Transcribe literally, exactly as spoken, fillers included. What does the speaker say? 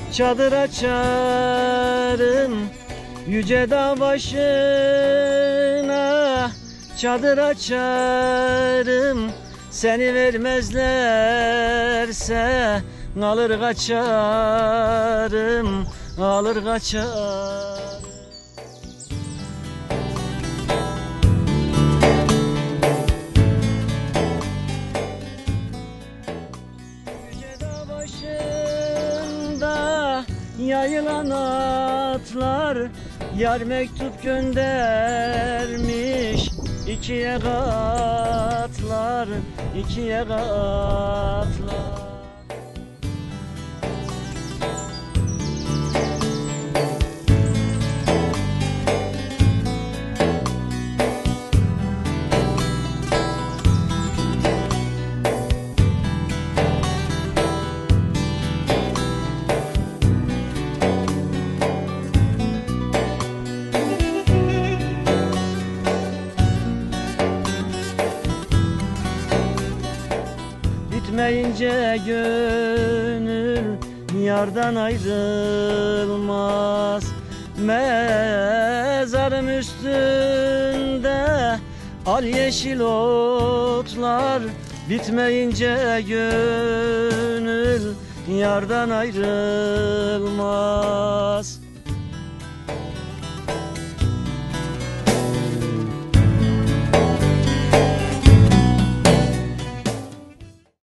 çadır açarım yüce dağ başına, çadır açarım. Seni vermezlerse alır kaçarım, alır kaçarım. Yüce dağ başında yayılan atlar, yar mektup göndermiş ikiye katlar, ikiye katlar. Bitmeyince gönül yardan ayrılmaz. Mezarım üstünde al yeşil otlar, bitmeyince gönül yardan ayrılmaz.